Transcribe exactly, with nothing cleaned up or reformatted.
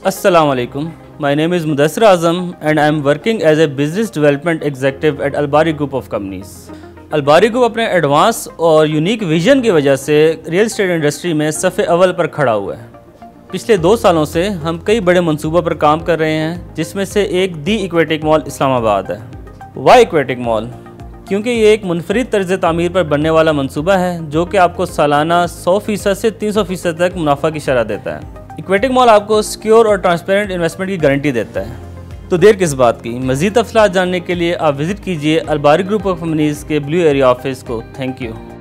Assalamu alaikum. My name is Mudassir Azam and I am working as a business development executive at Albari Group of Companies. Albari Group अपने advance और unique vision की वजह से real estate industry में सफ़े अव्वल पर खड़ा हुआ है। पिछले दो सालों से हम कई बड़े मंसूबों पर काम कर रहे हैं, जिसमें से एक दी इक्वेटिक मॉल इस्लामाबाद है। वाई इक्वेटिक मॉल क्योंकि ये एक मुनफरिद तर्ज तामीर पर बनने वाला मंसूबा है, जो कि आपको सालाना सौ फीसद से तीन सौ फीसद तक मुनाफा की शरह देता है। इक्वेटिक मॉल आपको सिक्योर और ट्रांसपेरेंट इन्वेस्टमेंट की गारंटी देता है। तो देर किस बात की, मज़ीद तफसीलात जानने के लिए आप विज़िट कीजिए अलबारी ग्रुप ऑफ कंपनीज़ के ब्लू एरिया ऑफिस को। Thank you.